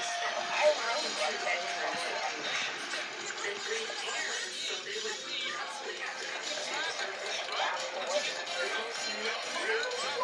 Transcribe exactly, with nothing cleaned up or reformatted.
I really like that process. And breathe air, and so they would constantly have to have to take surface around the water.